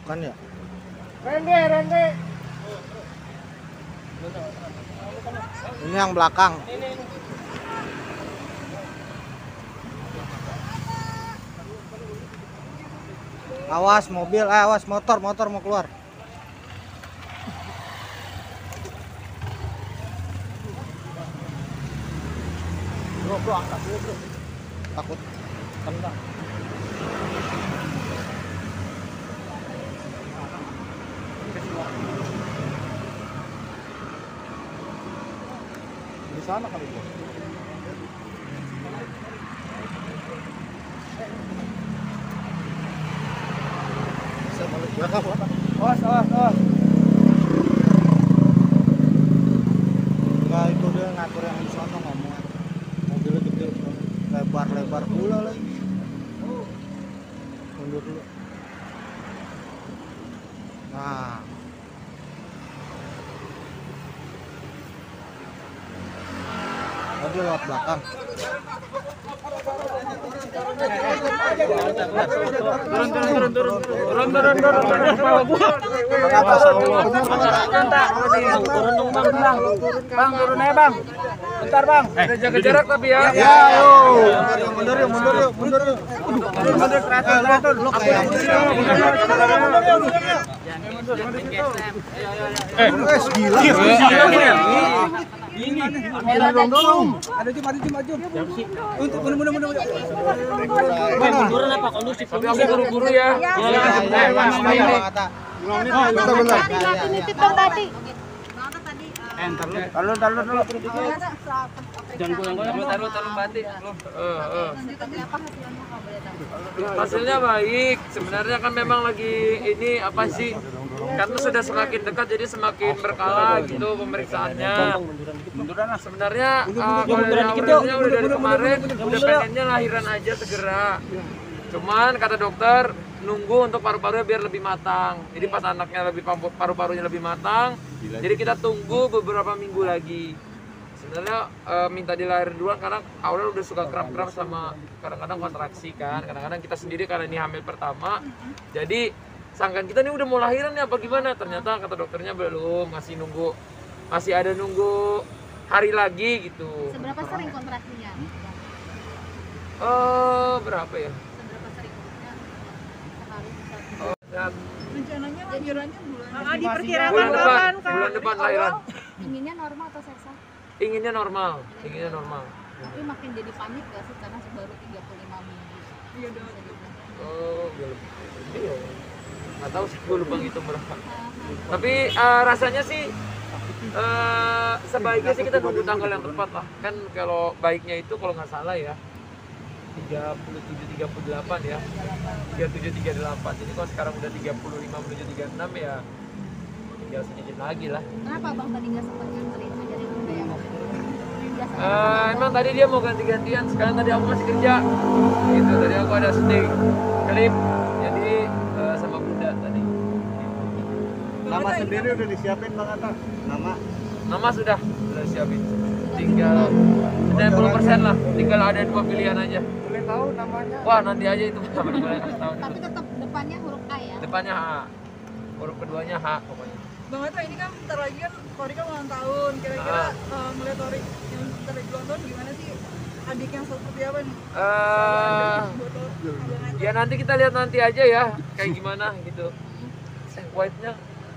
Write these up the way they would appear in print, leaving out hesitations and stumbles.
Bukan ya? Rende. Ini yang belakang. Awas mobil, awas motor mau keluar. Bro, angkat dulu, bro. Takut kena. Di sana kali, bro. Bisa balik belakang, bro. Awas. Enggak, itu dia ngatur yang di sana ngomong. Mobilnya gede, lebar pula lagi. Mundur dulu. Nah, dia lewat belakang. Turun. Kepala gua. Turun dong, Bang. Bang, turun aja, Bang. Bentar, Bang. Jaga jarak tapi ya. Ya, mundur yuk. Mundur teratur. Lu kayak gila. Ini dorong. Ada maju. Untuk mundur. Munduran apa kondusif? Tapi aku buru-buru ya. Nitip dong tadi. Entar lu. Jangan goyang-goyang. Taruh Bati. Hasilnya baik. Sebenarnya kan memang lagi ini apa sih? Karena sudah semakin dekat jadi semakin berkala gitu pemeriksaannya. Sebenarnya kalau dari awalnya udah dari kemarin udah pengennya lahiran aja segera. Cuman kata dokter nunggu untuk paru-parunya biar lebih matang. Jadi pas anaknya lebih paru-parunya lebih matang, jadi kita tunggu beberapa minggu lagi. Sebenarnya minta dilahir duluan karena awalnya udah suka kram-kram sama kadang-kadang kontraksi kan. Kadang-kadang kita sendiri karena ini hamil pertama. Jadi sangkaan kita nih udah mau lahiran ya apa gimana? Ternyata kata dokternya belum, masih ada nunggu hari lagi gitu. Seberapa sering kontraksinya? Berapa ya? Seberapa sering? Rencananya lahirannya bulan diperkirakan kapan? Bulan depan lahiran. Inginnya normal atau sesar? Inginnya normal. Tapi makin jadi panik gak sih karena baru 35 minggu? Iya dong. Belum. Iya. Nggak tahu sih, gue lupa gitu berapa. Tapi rasanya sih sebaiknya sih kita nunggu tanggal yang tepat lah. Kan kalau baiknya itu kalau nggak salah ya 37-38 ya. 37-38. Jadi kalau sekarang udah 35 menuju 36 ya tinggal sedikit lagi lah. Kenapa Bang tadi nggak sempat nganterin aja yang udah yang emang tadi dia mau ganti-gantian, sekarang tadi aku masih kerja gitu, tadi aku ada syuting klip jadi sama Bunda tadi. Nama sendiri udah disiapin Bang Atta? Nama sudah disiapin, tinggal 90% lah, tinggal ada 2 pilihan aja. Boleh tahu namanya? Wah nanti aja itu boleh kasih tahu. Tapi tetap depannya huruf A ya? Depannya H, huruf keduanya H pokoknya. Bang Atta, ini kan bentar lagi kan Torika ulang tahun. Kira-kira ngeliat Torik yang bentar lagi ulang tahun gimana sih? Adik yang seperti apa nih? Ya nanti kita lihat nanti aja ya kayak gimana gitu. White-nya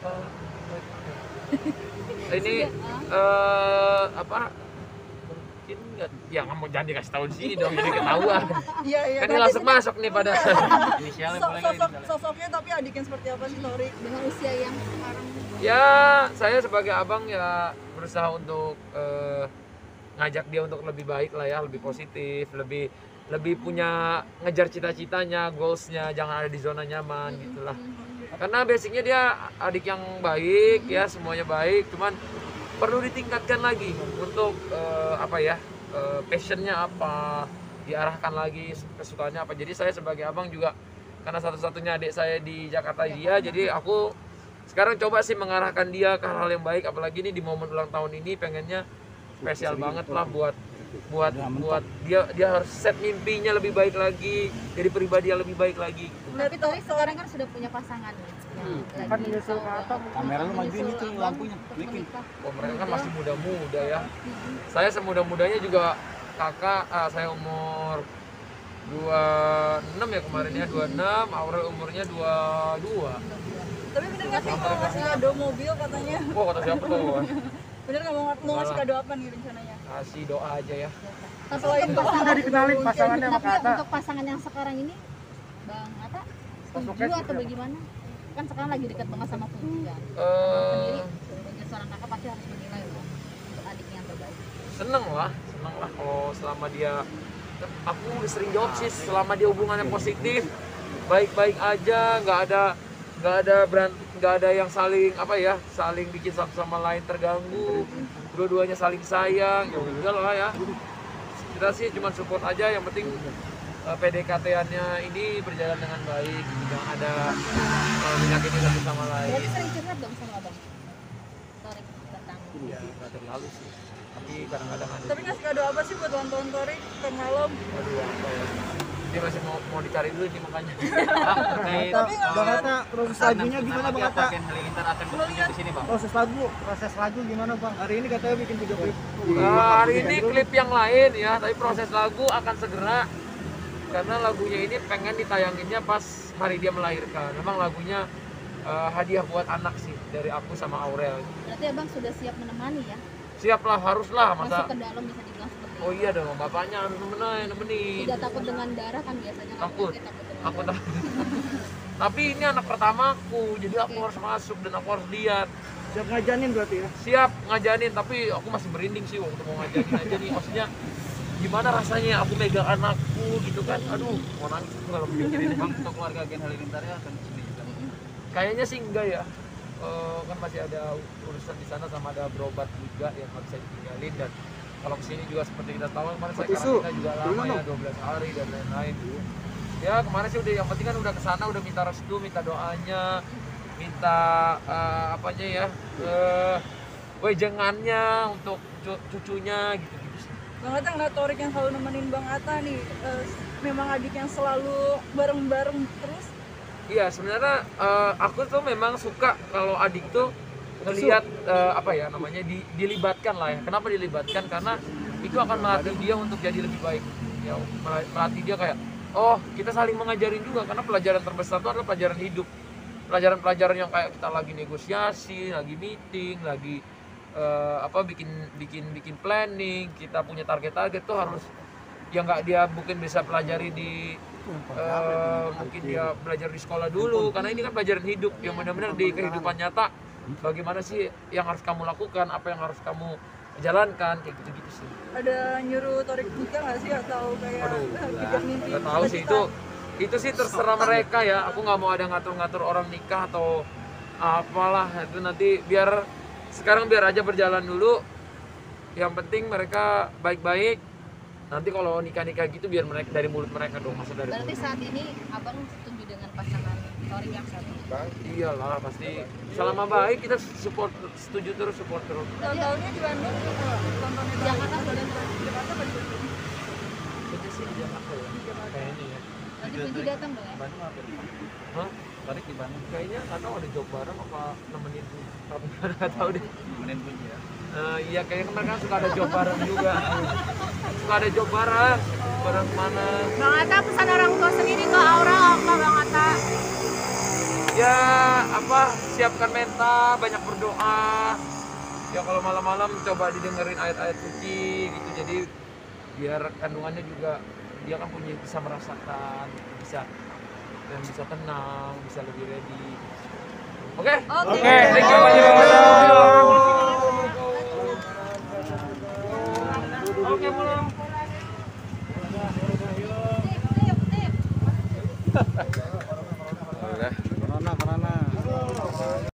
ini apa? Mungkin nggak? Ya nggak mau jangan dikasih tahu di sini dong jadi ketahuan. Iya. Kan ini langsung masuk nih pada inisialnya Sosoknya tapi adik yang seperti apa sih Torik? Dengan usia yang sekarang ya saya sebagai abang ya berusaha untuk ngajak dia untuk lebih baik lah ya, lebih positif, lebih punya ngejar cita-citanya, goalsnya, jangan ada di zona nyaman gitulah. Karena basicnya dia adik yang baik ya, semuanya baik, cuman perlu ditingkatkan lagi untuk passionnya apa, diarahkan lagi kesukaannya apa. Jadi saya sebagai abang juga karena satu-satunya adik saya di Jakarta dia, jadi aku sekarang coba sih mengarahkan dia ke hal yang baik, apalagi ini di momen ulang tahun ini pengennya spesial banget lah buat dia harus set mimpinya lebih baik lagi, jadi pribadi yang lebih baik lagi. Tapi Torik sekarang kan sudah punya pasangan. Kan nyusul ke atas, kamera lu majuin itu lampunya, klikin. Oh, mereka kan masih muda-muda ya. Saya semuda-mudanya juga kakak, saya umur 26 ya kemarin ya, 26, Aurel umurnya 22. Tapi bener nggak sih mau ngasih kado mobil katanya? Wah, kata siapa tuh? Bener nggak mau ngasih kado apa nih rencananya? Kasih doa aja ya. Selain Udah dikenalin pasangannya sama Tapi Kak Ata. untuk pasangan yang sekarang ini, Bang Ata, setuju atau bagaimana? Kan sekarang lagi dekat banget sama Puji kan. Sendiri, sebagai seorang kakak pasti harus menilai loh untuk adiknya yang terbaik. Seneng lah kalau selama dia, aku udah sering jawab sih, selama dia hubungannya positif, baik-baik aja, nggak ada yang saling saling bikin satu sama lain terganggu, dua-duanya saling sayang, ya udah lah ya. Kita sih cuma support aja, yang penting PDKT-annya ini berjalan dengan baik, jangan ada menyakiti satu sama lain. Berarti sering curhat dong sama abang? Torik tentang Ya nggak terlalu sih, tapi kadang-kadang ada. Tapi ngasih kado apa sih buat ulang tahun Torik ke malam? Aduh, apa ya? Dia masih mau dicari dulu nih makanya. Tapi nggak Bang ngeliat Ata, proses lagunya gimana Bang Ata? Proses lagu gimana Bang? Hari ini katanya bikin video klip. Hari ini klip yang lain ya, tapi proses lagu akan segera karena lagunya ini pengen ditayanginnya pas hari dia melahirkan. Memang lagunya hadiah buat anak sih dari aku sama Aurel. berarti abang sudah siap menemani ya? Siaplah, haruslah Masuk masa. ke dalam bisa dibilang seperti itu. Oh iya dong, bapaknya harus nemenin. Tidak takut dengan darah kan biasanya kan Takut. laki-laki takut dengan Aku darah. takut. Tapi ini anak pertamaku, jadi aku harus masuk dan aku harus lihat. Siap ngajanin berarti ya? Siap ngajanin, tapi aku masih merinding sih waktu mau ngajanin aja nih. Maksudnya gimana rasanya aku megang anakku gitu kan. Aduh, mau nangis aku kalau mikirin. Untuk keluarga Gen Halilintar ya akan kesini juga. Kayaknya sih enggak ya. Kan masih ada urusan di sana sama ada berobat juga yang nggak bisa ditinggalin, dan kalau kesini juga seperti kita tahu kemarin saya karantina juga lama ya, 12 hari dan lain-lain. Ya kemarin sih udah, yang penting kan udah kesana, udah minta restu, minta doanya, minta apanya ya, wejengannya untuk cucunya gitu. Bang Ata ngeliat Torik yang selalu nemenin Bang Ata nih, memang adik yang selalu bareng-bareng terus. Iya sebenarnya aku tuh memang suka kalau adik tuh ngelihat dilibatkan lah ya. Kenapa dilibatkan? Karena itu akan melatih dia untuk jadi lebih baik. Ya, melatih dia kayak, oh kita saling mengajarin juga, karena pelajaran terbesar itu adalah pelajaran hidup. Pelajaran-pelajaran yang kayak kita lagi negosiasi, lagi meeting, lagi bikin planning, kita punya target-target tuh harus yang nggak dia mungkin bisa pelajari di mungkin dia belajar di sekolah dulu, karena ini kan pelajaran hidup yang benar-benar di kehidupan nyata. Bagaimana sih yang harus kamu lakukan, apa yang harus kamu jalankan, kayak gitu-gitu sih. Ada nyuruh Torik nikah nggak sih, atau kayak kejar mimpi? Nggak tahu sih, itu sih terserah mereka ya. Aku nggak mau ada ngatur-ngatur orang nikah atau apalah, itu nanti biar aja berjalan dulu. Yang penting mereka baik-baik. Nanti kalau nikah-nikah gitu biar mereka dari mulut mereka dong, masa dari Berarti mulut. saat ini abang setuju dengan pasangan Torik yang satu ini? Iyalah pasti. Selama baik kita setuju terus, support terus. Tahun-tahunnya di Bandung, tahun-tahunnya di Jakarta Bandung. sudah Jakarta apa di Bandung? Itu sih di Jakarta ya, kayaknya ya. berarti Puji datang dong ya? Bandung apa di Bandung? Hah? Tarik di Bandung. Kayaknya nggak tahu ada job bareng apa nemenin, tapi nggak tahu deh. Kemudian Puji ya. Iya kayaknya mereka suka ada job bareng juga. Suka ada job bareng mana? Bang Ata pesan orang tua sendiri ke Aura apa Bang Ata? Ya siapkan mental, banyak berdoa. Ya kalau malam-malam coba didengerin ayat-ayat suci gitu, jadi biar kandungannya juga dia kan bisa merasakan, bisa tenang, bisa lebih ready. Oke? Oke. Thank you Pak Joko. Oke, pulang. Corona.